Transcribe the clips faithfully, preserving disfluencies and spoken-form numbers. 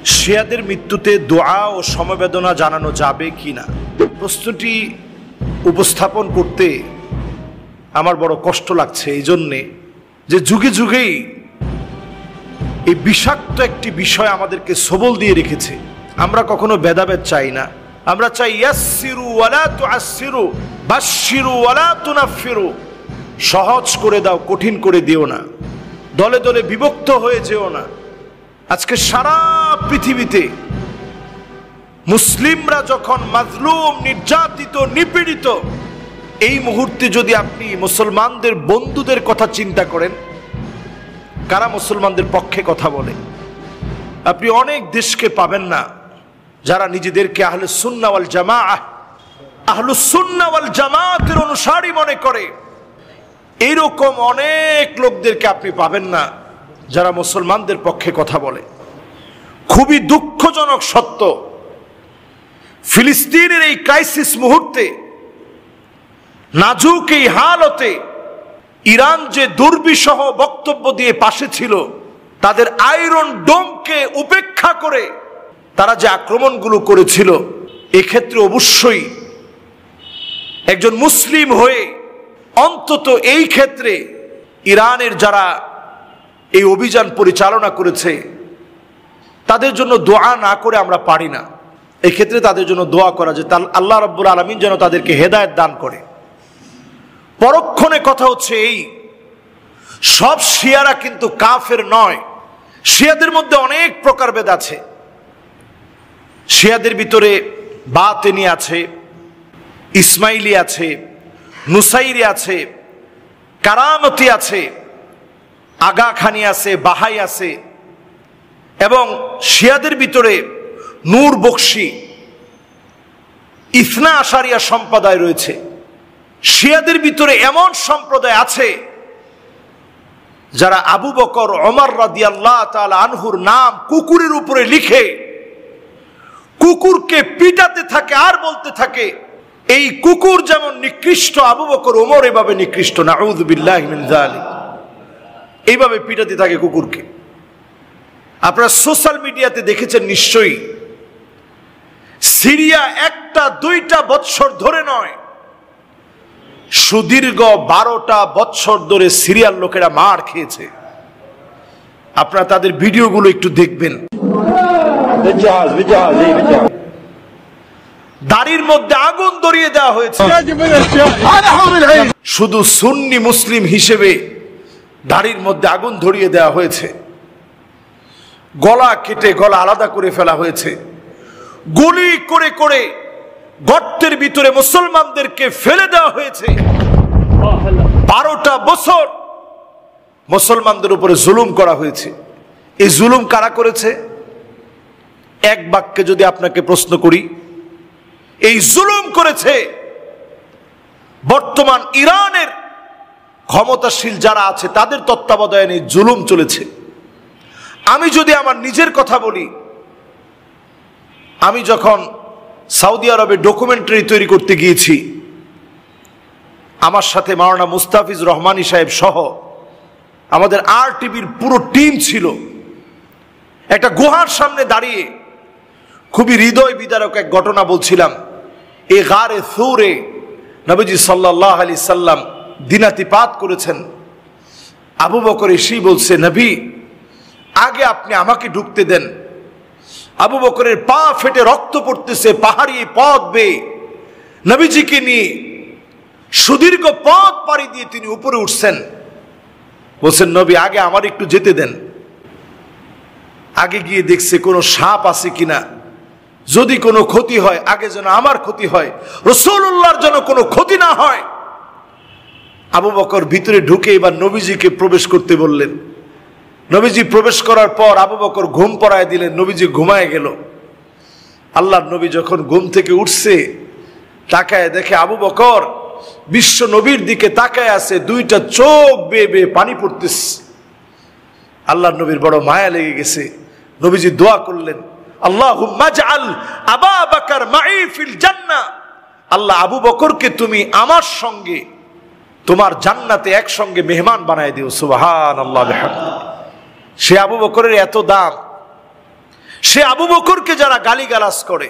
শিয়াদের মৃত্যুতে দোয়া ও সমবেদনা জানানো যাবে কিনা, প্রশ্নটি উপস্থাপন করতে আমার বড় কষ্ট লাগছে এই জন্যে যে যুগে যুগেই এই বিষাক্ত একটি বিষয় আমাদেরকে সবল দিয়ে রেখেছে। আমরা কখনো ভেদাভেদ চাই না, আমরা চাই ইয়াসসিরু ওয়ালা তুআসসিরু, বাশশিরু ওয়ালা তুনাফফিরু, সহজ করে দাও, কঠিন করে দিও না, দলে দলে বিভক্ত হয়ে যেও না। আজকে সারা পৃথিবীতে মুসলিমরা যখন মাজলুম, নির্যাতিত, নিপীড়িত, এই মুহূর্তে যদি আপনি মুসলমানদের বন্ধুদের কথা চিন্তা করেন, কারা মুসলমানদের পক্ষে কথা বলে, আপনি অনেক দেশকে পাবেন না যারা নিজেদেরকে আহলে সুন্নাহ ওয়াল জামাআহ, আহলুস সুন্নাহ ওয়াল জামাতের অনুসারী মনে করে। এইরকম অনেক লোকদেরকে আপনি পাবেন না যারা মুসলমানদের পক্ষে কথা বলে। খুবই দুঃখজনক সত্য, ফিলিস্তিনের এই ক্রাইসিস মুহূর্তে, নাজুক এই হালতে ইরান যে দুর্বিষহ বক্তব্য দিয়ে পাশে ছিল, তাদের আয়রন ডোমকে উপেক্ষা করে তারা যে আক্রমণগুলো করেছিল, এক্ষেত্রে অবশ্যই একজন মুসলিম হয়ে অন্তত এই ক্ষেত্রে ইরানের যারা এই অভিযান পরিচালনা করেছে তাদের জন্য দোয়া না করে আমরা পারি না। এক্ষেত্রে তাদের জন্য দোয়া করা যে আল্লাহ রাব্বুল আলামিন যেন তাদেরকে হেদায়েত দান করে। পরক্ষণে কথা হচ্ছে এই, সব শিয়ারা কিন্তু কাফের নয়। শিয়াদের মধ্যে অনেক প্রকারভেদ আছে। শিয়াদের ভিতরে বাতেনি আছে, ইসমাইলি আছে, নুসাইরি আছে, কারামতি আছে, আগা খানি আছে, বাহাই আছে, এবং শিয়াদের ভিতরে নূর বকশি, ইসনা আশারিয়া সম্প্রদায় রয়েছে। শিয়াদের ভিতরে এমন সম্প্রদায় আছে যারা আবু বকর, ওমর রাদিয়াল্লাহু তাআলা আনহুর নাম কুকুরের উপরে লিখে কুকুরকে পিটাতে থাকে আর বলতে থাকে এই কুকুর যেমন নিকৃষ্ট, আবু বকর ওমর এভাবে নিকৃষ্ট, নাউযু বিল্লাহি মিন যালিক। এইভাবে পিটাতে থাকে কুকুরকে। আপনারা সোশ্যাল মিডিয়াতে দেখেছেন নিশ্চয়ই, সিরিয়া একটা দুইটা বৎসর ধরে নয়, সুদীর্ঘ বারোটা বৎসর ধরে সিরিয়ার লোকেরা মার খেয়েছে। আপনারা তাদের ভিডিওগুলো একটু দেখবেন। দাড়ির মধ্যে আগুন ধরিয়ে দেওয়া হয়েছে। শুধু সুন্নি মুসলিম হিসেবে দাড়ির মধ্যে আগুন ধরিয়ে দেওয়া হয়েছে। গলা কেটে গলা আলাদা করে ফেলা হয়েছে। গুলি করে করে গর্তের ভিতরে মুসলমানদেরকে ফেলে দেওয়া হয়েছে। বারোটা বছর মুসলমানদের উপরে জুলুম করা হয়েছে। এই জুলুম কারা করেছে? এক বাক্যে যদি আপনাকে প্রশ্ন করি, এই জুলুম করেছে বর্তমান ইরানের ক্ষমতাশীল যারা আছে তাদের তত্ত্বাবধানে জুলুম চলেছে। আমি যদি আমার নিজের কথা বলি, আমি যখন সৌদি আরবে ডকুমেন্টারি তৈরি করতে গিয়েছি, আমার সাথে মাওলানা মুস্তাফিজ রহমানী সাহেব সহ আমাদের আর টিভির পুরো টিম ছিল। একটা গুহার সামনে দাঁড়িয়ে খুবই হৃদয় বিদারক এক ঘটনা বলছিলাম। এ গারে সূরে নবীজি সাল্লাল্লাহু আলাইহি সাল্লাম দিনাতিপাত করেছেন। আবু বকর এসেই বলছে, নবী আগে আপনি আমাকে ঢুকতে দেন। আবু বকরের পা ফেটে রক্ত পড়তেছে, পাহাড়ি পথ বেয়ে নবীজিকে নিয়ে সুদীর্ঘ পথ পাড়ি দিয়ে তিনি উপরে উঠছেন। বলছেন, নবী আগে আমার একটু যেতে দেন। আগে গিয়ে দেখছে কোনো সাপ আছে কিনা, যদি কোনো ক্ষতি হয় আগে যেন আমার ক্ষতি হয়, রাসূলুল্লাহর যেন কোনো ক্ষতি না হয়। আবু বকর ভিতরে ঢুকে এবার নবীজিকে প্রবেশ করতে বললেন। নবীজি প্রবেশ করার পর আবু বকর ঘুম পড়ায় দিলেন, নবীজি ঘুমায় গেল। আল্লাহর নবী যখন ঘুম থেকে উঠছে, তাকায় দেখে আবু বকর বিশ্ব নবীর দিকে তাকায় আছে, দুইটা চোখ বেয়ে বেয়ে পানি পড়তেছে। আল্লাহর নবীর বড় মায়া লেগে গেছে। নবীজি দোয়া করলেন, আল্লাহুম্মা জাআল আবা বকর মাই ফিল জান্নাহ, আল্লাহ আবু বকরকে তুমি আমার সঙ্গে তোমার জান্নাতে একসঙ্গে মেহমান বানায় দিও। সুবহানাল্লাহ বিহামদিহি। সে আবু বকরের এত দাম, সে সে আবু বকরকে যারা গালিগালাজ করে,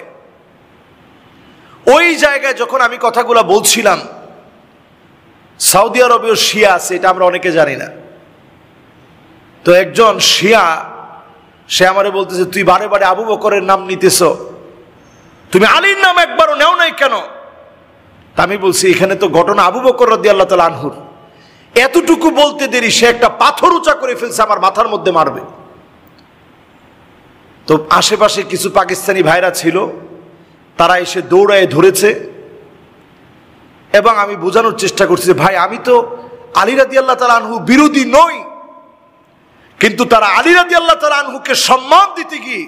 ওই জায়গায় যখন আমি কথাগুলো বলছিলাম, সৌদি আরবেও শিয়া আছে, এটা আমরা অনেকে জানি না। তো একজন শিয়া সে আমারে বলতেছে, তুই বারে বারে আবু বকরের নাম নিতেছ, তুমি আলীর নাম একবারও নেও নাই কেন? তা আমি বলছি, এখানে তো ঘটনা আবু বকর রাদিয়াল্লাহু তাআলা আনহুর। এতটুকু বলতে দেরি সে একটা পাথর উঁচা করে ফেলছে, আমার মাথার মধ্যে মারবে। তো আশেপাশে কিছু পাকিস্তানি ভাইরা ছিল, তারা এসে দৌড়ায় ধরেছে এবং আমি বোঝানোর চেষ্টা করছি, ভাই আমি তো আলী রাদিয়াল্লাহু তাআলা আনহু বিরোধী নই, কিন্তু তারা আলী রাদিয়াল্লাহু তাআলা আনহুকে সম্মান দিতে গিয়ে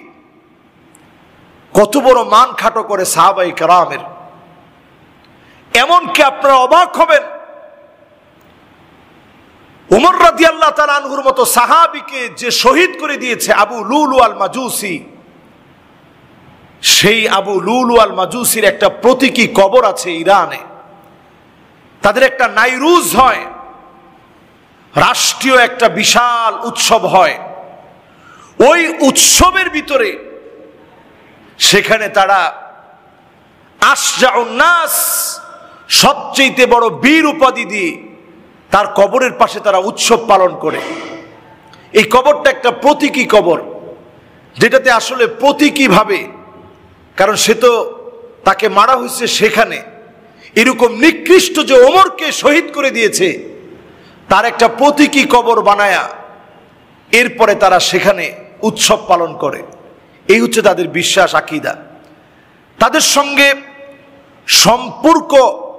কত বড় মান খাটো করে সাহাবায়ে কেরামের। এমনকি আপনারা অবাক হবেন, উমর রাদিয়াল্লাহু তাআলা আনহুর মতো সাহাবীকে যে শহীদ করে দিয়েছে আবু লুলু আল মাজুসি, সেই আবু লুলু আল মাজুসির একটা প্রতীকী কবর আছে ইরানে। তাদের একটা নাইরুজ হয়, রাষ্ট্রীয় একটা বিশাল উৎসব হয়। ওই উৎসবের ভিতরে সেখানে তারা আশজাউন নাস, সবচেয়ে বড় বীর উপাধি দিয়ে তার কবরের পাশে তারা উৎসব পালন করে। এই কবরটা একটা প্রতীকী কবর, যেটাতে আসলে প্রতীকী ভাবে, কারণ সে তো তাকে মারা হয়েছে সেখানে, এরকম নিকৃষ্ট যে ওমরকে শহীদ করে দিয়েছে তার একটা প্রতীকী কবর বানায়া এরপরে তারা সেখানে উৎসব পালন করে। এই হচ্ছে তাদের বিশ্বাস, আকীদা। তাদের সঙ্গে সম্পর্ক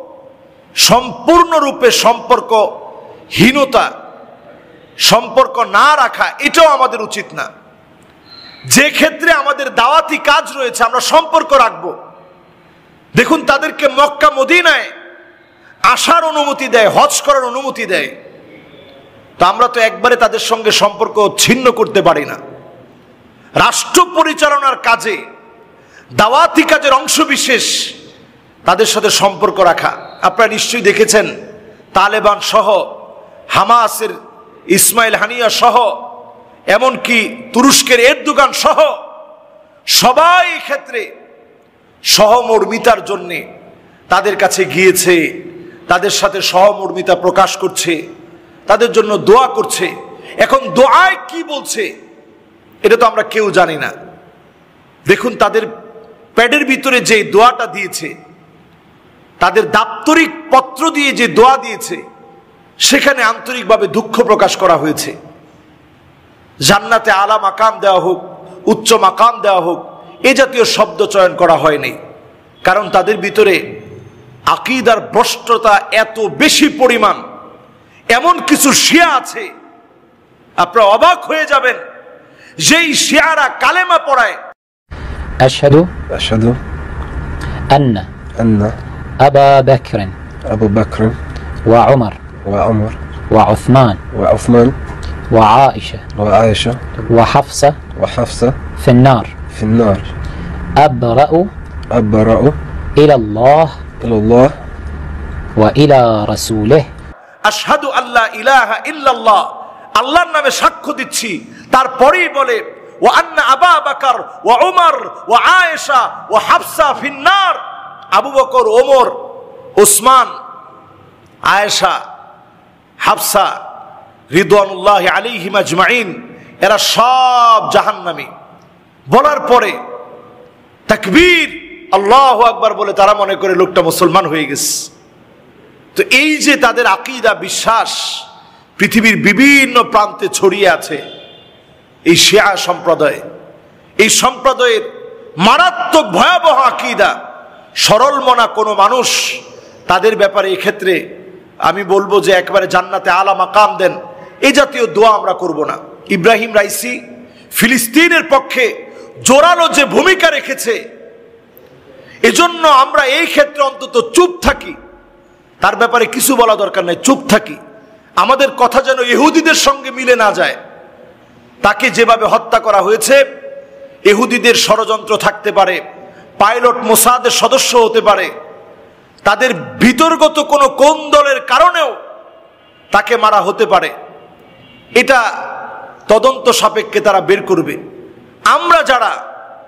সম্পূর্ণরূপে সম্পর্কহীনতা, সম্পর্ক না রাখা, এটাও আমাদের উচিত না। যে ক্ষেত্রে আমাদের দাওয়াতি কাজ রয়েছে আমরা সম্পর্ক রাখব। দেখুন, তাদেরকে মক্কা মদিনায় আসার অনুমতি দেয়, হজ করার অনুমতি দেয়, তো আমরা তো একবারে তাদের সঙ্গে সম্পর্ক ছিন্ন করতে পারি না। রাষ্ট্র পরিচালনার কাজে, দাওয়াতি কাজের অংশ বিশেষ তাদের সাথে সম্পর্ক রাখা। আপনারা নিশ্চয়ই দেখেছেন, তালেবান সহ, হামাসের ইসমাইল হানিয়া সহ, এমনকি তুরস্কের এরদোগান সহ সবাই ক্ষেত্রে সহমর্মিতার জন্যে তাদের কাছে গিয়েছে, তাদের সাথে সহমর্মিতা প্রকাশ করছে, তাদের জন্য দোয়া করছে। এখন দোয়ায় কি বলছে এটা তো আমরা কেউ জানি না। দেখুন, তাদের প্যাডের ভিতরে যে দোয়াটা দিয়েছে, তাদের দাপ্তরিক পত্র দিয়ে যে দোয়া দিয়েছে, সেখানে আন্তরিকভাবে দুঃখ প্রকাশ করা হয়েছে। জান্নাতে আলা মাকাম দেওয়া হোক, উচ্চ মাকাম দেওয়া হোক, এ জাতীয় শব্দ চয়ন করা হয়নি। কারণ তাদের ভিতরে আকীদার ভ্রষ্টতা এত বেশি পরিমাণ, এমন কিছু শিয়া আছে আপনারা অবাক হয়ে যাবেন, যেই শিয়ারা কালেমা পড়ায় আশহাদু আশহাদু আন্না আন্না আবা বকর আবু বকর ওয়া উমর ওয়া উমর ওয়া উসমান ওয়া উসমান ওয়া আয়েশা ওয়া আয়েশা ওয়া হাফসা ওয়া হাফসা في النار في النار أبرأ أبرأ إلى الله إلى الله وإلى رسوله আশহাদু আল্লা ইলাহা ইল্লাল্লাহ, আল্লাহর নামে সাক্ষ্য দিচ্ছি। তারপরেই বলে ওয়া আন্না আবা বকর ওয়া উমর ওয়া আয়েশা ওয়া হাফসা ফিন নার, আবু বকর, ওমর, উসমান, আয়েশা, হাফসা রিদওয়ানুল্লাহি আলাইহিম আজমাইন, এরা সব জাহান্নামী। বলার পরে তাকবীর, আল্লাহু আকবার বলে তারা মনে করে লোকটা মুসলমান হয়ে গেছে। তো এই যে তাদের আকীদা, বিশ্বাস পৃথিবীর বিভিন্ন প্রান্তে ছড়িয়ে আছে, এই শিয়া সম্প্রদায়, এই সম্প্রদায়ের মারাত্মক ভয়াবহ আকীদা। সরল মনা কোনো মানুষ তাদের ব্যাপারে এক্ষেত্রে আমি বলবো যে একবারে জান্নাতে আলা মাকাম দেন, এই জাতীয় দোয়া আমরা করব না। ইব্রাহিম রাইসি ফিলিস্তিনের পক্ষে জোরালো যে ভূমিকা রেখেছে, এজন্য আমরা এই ক্ষেত্রে অন্তত চুপ থাকি, তার ব্যাপারে কিছু বলা দরকার নেই, চুপ থাকি। আমাদের কথা যেন ইহুদিদের সঙ্গে মিলে না যায়। তাকে যেভাবে হত্যা করা হয়েছে, ইহুদিদের ষড়যন্ত্র থাকতে পারে, পাইলট মোসাদের সদস্য হতে পারে, তাদের ভিতরগত কোনো কোন দলের কারণেও তাকে মারা হতে পারে। এটা তদন্ত সাপেক্ষে তারা বের করবে। আমরা যারা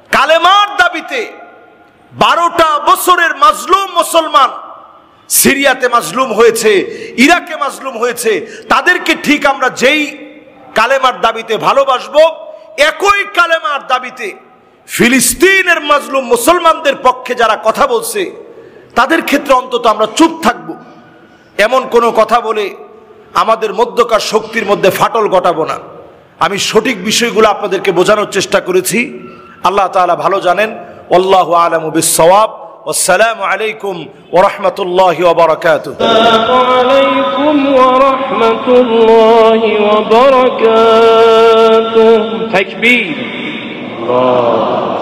কালেমার দাবিতে বারোটা বছরের মাজলুম মুসলমান সিরিয়াতে মাজলুম হয়েছে, ইরাকে মাজলুম হয়েছে, তাদেরকে ঠিক আমরা যেই কালেমার দাবিতে ভালোবাসবো, একই কালেমার দাবিতে ফিলিস্তিনের মাজলুম মুসলমানদের পক্ষে যারা কথা বলছে তাদের ক্ষেত্রে অন্তত আমরা চুপ থাকব। এমন কোনো কথা বলে আমাদের মধ্যকার শক্তির মধ্যে ফাটল ঘটাবো না। আমি সঠিক বিষয়গুলো আপনাদেরকে বোঝানোর চেষ্টা করেছি, আল্লাহ তাআলা ভালো জানেন। আল্লাহু আ'লামু বিস-সাওয়াব। আসসালামু আলাইকুম ওয়া রাহমাতুল্লাহি ওয়া বারাকাতুহু। আসসালামু আলাইকুম ওয়া রাহমাতুল্লাহি ওয়া বারাকাতুহু। তাকবীর। আল্লাহ